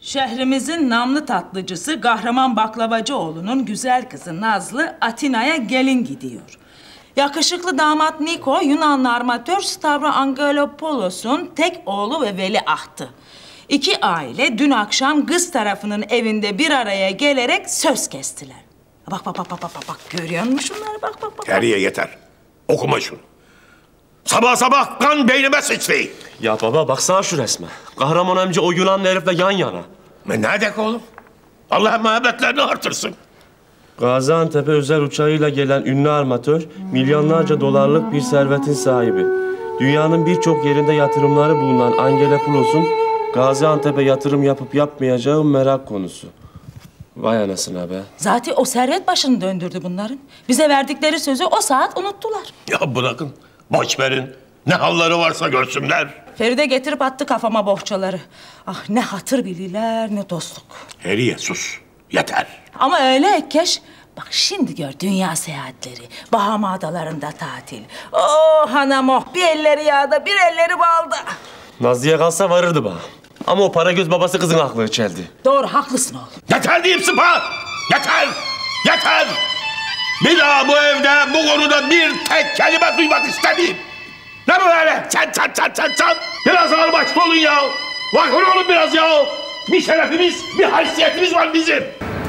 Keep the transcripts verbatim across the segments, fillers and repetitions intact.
Şehrimizin namlı tatlıcısı Kahraman Baklavacıoğlu'nun güzel kızı Nazlı Atina'ya gelin gidiyor. Yakışıklı damat Niko, Yunanlı armatör Stavro Angelopoulos'un tek oğlu ve veliahtı. İki aile dün akşam kız tarafının evinde bir araya gelerek söz kestiler. Bak bak bak bak bak bak, görüyor musun şunları? Bak bak bak. Terbiye yeter. Okuma şunu. Sabah sabah kan beynime sıçrayı. Ya baba baksana şu resme. Kahraman amca o Yunanlı herifle yan yana. Ne dedik oğlum? Allah muhabbetlerini artırsın. Gaziantep'e özel uçağıyla gelen ünlü armatör, milyonlarca dolarlık bir servetin sahibi. Dünyanın birçok yerinde yatırımları bulunan Angelopoulos'un Gaziantep'e yatırım yapıp yapmayacağı merak konusu. Vay anasına be. Zaten o servet başını döndürdü bunların. Bize verdikleri sözü o saat unuttular. Ya bırakın, boş verin. Ne halları varsa görsünler. Feride getirip attı kafama bohçaları. Ah ne hatır bilirler ne dostluk. Heriye sus, yeter. Ama öyle Ekkeş. Bak şimdi gör dünya seyahatleri. Bahama adalarında tatil. Oh hanım oh, bir elleri yağda bir elleri balda. Nazlı'ya kalsa varırdı bana. Ama o para göz babası kızın aklını çeldi. Doğru haklısın oğlum. Yeter diyeyim sıpa! Yeter! Yeter! Bir daha bu evde bu konuda bir tek kelime duymak istemiyorum. Ne bu böyle? Çat çat çat çat çat! Biraz ağır başlı olun ya! Bakın olun biraz ya! Bir şerefimiz, bir haysiyetimiz var bizim.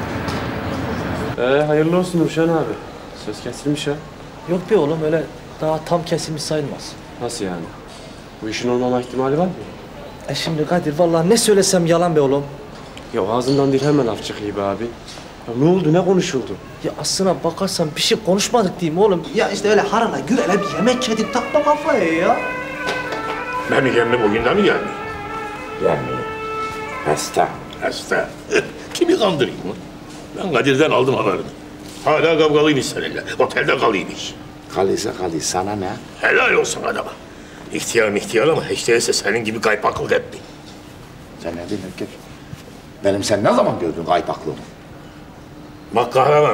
Ee, hayırlı olsun Ruşen abi. Söz kesilmiş ha. Yok be oğlum öyle daha tam kesilmiş sayılmaz. Nasıl yani? Bu işin olmama ihtimali var mı? E şimdi Kadir vallahi ne söylesem yalan be oğlum. Ya ağzından değil hemen laf çıkıyor be abi. Ya ne oldu, ne konuşuldu? Ya aslına bakarsan bir şey konuşmadık diyeyim oğlum. Ya işte öyle harala gürele bir yemek yedik takma kafaya ya. Memlekemde bugünden mi geldi? Gelmiyor. Hasta. Hasta. Kimi kandırayım mı? Ben Kadir'den aldım haberini. Hala kavgalıymış seninle. Otelde kalıymış. Kalıysa kalıyor. Sana ne? Helal olsun adama. İhtiyar ihtiyar ama hiç değilse senin gibi kaypaklık etti. Sen ne diyorsun erkek? Benim sen ne zaman gördün kaypaklığımı? Bak kahraman.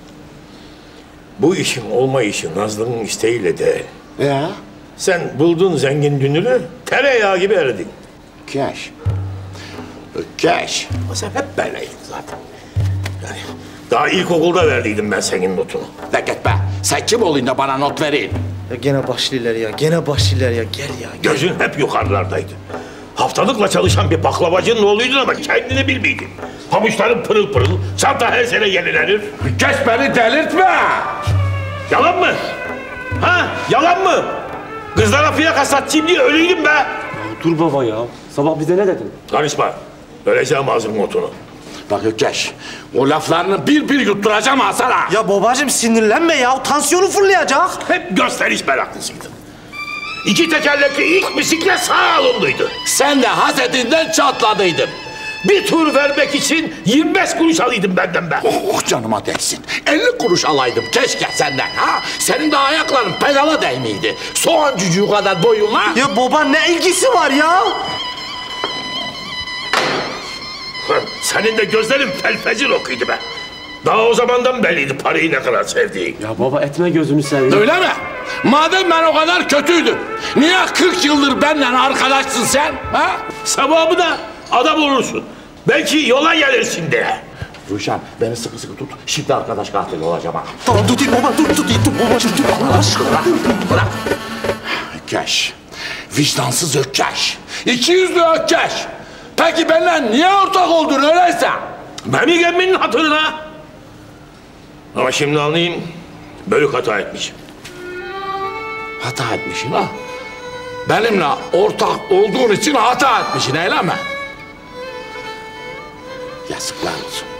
Bu işin olmayışı Nazlı'nın isteğiyle değil. Ya? Sen buldun zengin dünürü, tereyağı gibi eridin. Keş. Keş. Ama sen hep böyleydin zaten. Yani daha ilkokulda verdiydim ben senin notunu. De git be. Sen kim olayım da bana not vereyim? Ya gene başlılar ya gene başlılar ya gel ya. Gel. Gözün hep yukarılardaydı. Haftalıkla çalışan bir baklavacının oğluydun ama kendini bilmiydin. Pabuçların pırıl pırıl, çanta her sene yenilenir. Geç beni delirtme! Yalan mı? Ha? Yalan mı? Kızlara fiyaka satayım diye ölüydüm be. Ya dur baba ya. Sabah bize ne dedin? Karışma. Öleceğim ağzının notunu. Bak Ökkeş, o laflarını bir bir yutturacağım ha sana. Ya babacığım sinirlenme ya tansiyonu fırlayacak. Hep gösteriş meraklısıydın. İki tekerlekli ilk bisiklet sağ alımlıydı. Sen de hasetinden çatladıydın. Bir tur vermek için yirmi beş kuruş alıydım benden be. Oh, oh canıma değsin. elli kuruş alaydım keşke senden ha. Senin de ayakların pedala değmiydi. Soğan cücüğü kadar boyunla. Ya baba ne ilgisi var ya? Senin de gözlerin felfecir okuydu be. Daha o zamandan belliydi parayı ne kadar sevdiğin. Ya baba etme gözünü seveyim. Öyle mi? Madem ben o kadar kötüydüm, niye kırk yıldır benimle arkadaşsın sen? Ha? Sevabı da adam olursun. Belki yola gelirsin diye. Ruşen beni sıkı sıkı tut. Şimdi arkadaş katil olacağım ha. Tamam tutayım baba dur tutayım dur babacığım dur Allah aşkına. Bırak, bırak. Ökkeş. Vicdansız Ökkeş. İki yüzlü Ökkeş. Peki benimle niye ortak oldun öyleyse? Benim geminin hatırına. Ama şimdi anlayayım. Büyük hata etmişim. Hata etmişsin ha. Benimle ortak olduğun için hata etmişsin öyle mi? Yazıklar olsun.